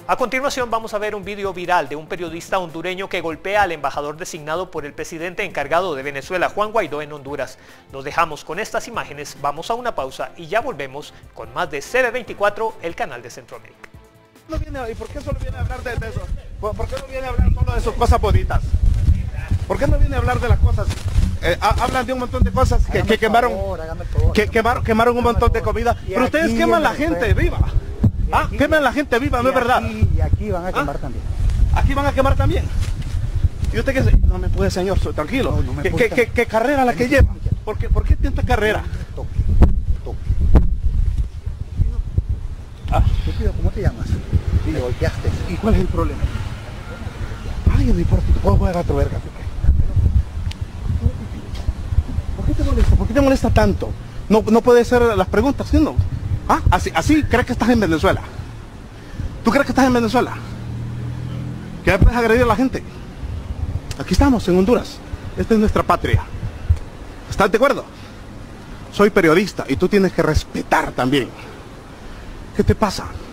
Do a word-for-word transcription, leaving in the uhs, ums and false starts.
A continuación vamos a ver un video viral de un periodista hondureño que golpea al embajador designado por el presidente encargado de Venezuela, Juan Guaidó, en Honduras. Los dejamos con estas imágenes, vamos a una pausa y ya volvemos con más de C B veinticuatro, el canal de Centroamérica. No viene, ¿y por qué solo viene a hablar de, de eso? ¿Por, ¿Por qué no viene a hablar solo de sus cosas bonitas? ¿Por qué no viene a hablar de las cosas? Eh, hablan de un montón de cosas que, que quemaron, favor, favor, que quemaron, quemaron un montón de comida, pero ustedes queman la gente viva. Ah, aquí, queman la gente viva, ¿no es verdad? Y aquí van a quemar ¿Ah? también. Aquí van a quemar también. ¿Y usted qué dice? No me puede, señor, soy tranquilo. No, no me ¿Qué, qué, qué, ¿Qué carrera la que lleva? ¿Por qué, ¿Por qué tanta carrera? Toque, toque. Ah. ¿Cómo te llamas? Sí, me golpeaste. ¿Y cuál es el problema? Ay, no importa, te puedo jugar a otro verga. ¿Por qué te molesta? ¿Por qué te molesta tanto? No, no puede ser las preguntas, ¿sí no? ¿Ah? Así, así crees que estás en Venezuela. ¿Tú crees que estás en Venezuela? ¿Que puedes agredir a la gente? Aquí estamos, en Honduras. Esta es nuestra patria. ¿Estás de acuerdo? Soy periodista y tú tienes que respetar también. ¿Qué te pasa?